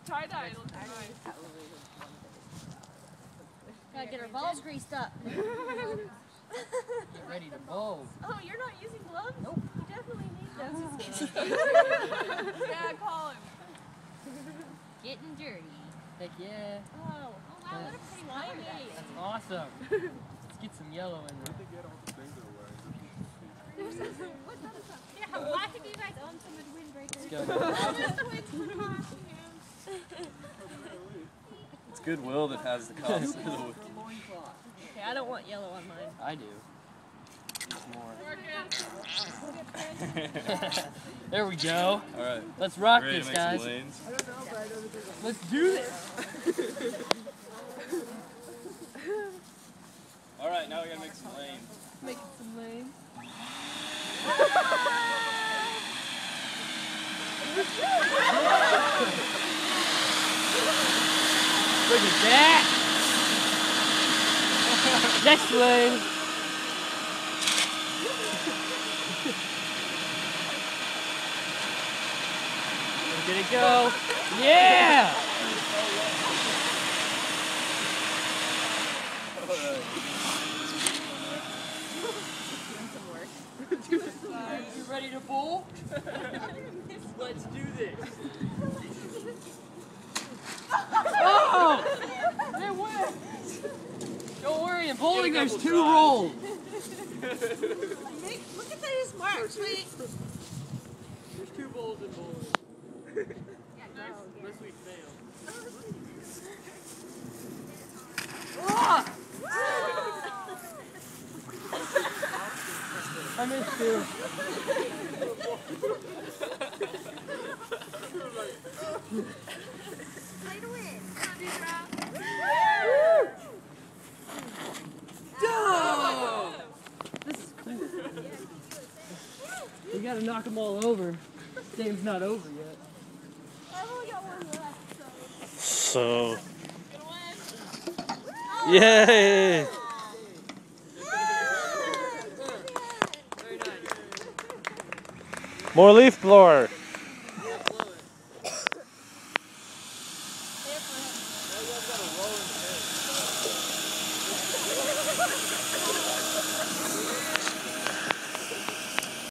Tie-dye, it'll be nice. Gotta get our balls greased up. Get ready to bowl. Oh, you're not using gloves? Nope. You definitely need those. Yeah, call him. Getting dirty. Heck yeah. Oh wow, what a pretty color that is. That's awesome. Let's get some yellow in there. Yeah, why have you guys owned so much windbreakers? Let's go. It's Goodwill that has the cost of the wiki. Okay, I don't want yellow on mine. I do. More. Working. There we go. Alright. Let's rock Ready this, to make some guys. lanes? Let's do this. Alright, now we gotta make some lanes. Making some lanes. Look at that. Next lane. Look at it go. Yeah! You ready to bowl? Let's do this. Oh! It went! Don't worry, in bowling there's 2 rolls. Look at those marks, wait. There's 2 bowls in bowling. Unless we fail. I missed 2. Play to win. This is cool. We gotta knock them all over. This game's not over yet. I've only got one left, So. Yay! More leaf blower.